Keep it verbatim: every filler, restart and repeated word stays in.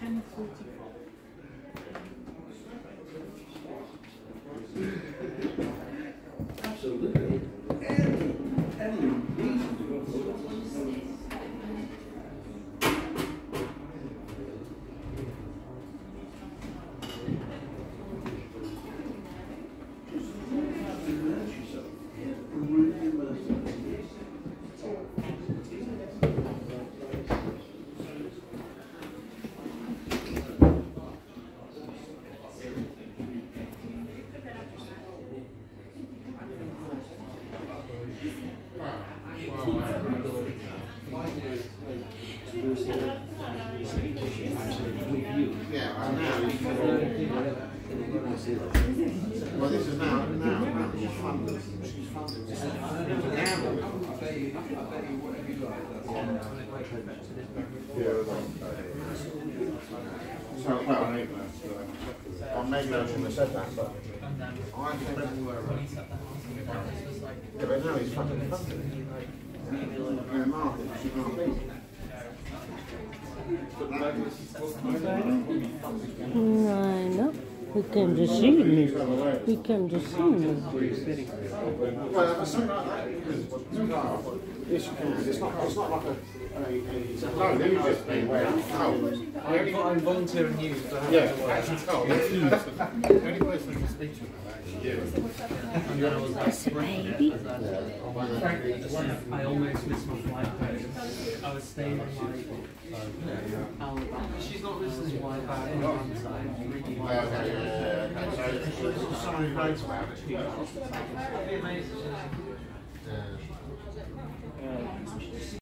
Absolutely. Any, any reason to go for it. Yeah, I know. Well, this is now, now, now she's funded. She's funded. So, well, I mean, well, maybe I shouldn't have said that, but I think, yeah, but now he's funded, funded. In the market, she can't be. I know. He came to see me. He came to see me. Well, something like that, because yes, you can. It's not, it's not like a, a, a it's a loan, you just be where it's cold. I'm volunteering you to have Yeah, to work. actually cold. The only person who can speak to him about it is you. It's a baby. I almost missed my flight home. I was staying in like Alabama. She's not listening why bad on one side. Okay, yeah, okay, so there's so many roads about it. That'd be amazing. Yeah.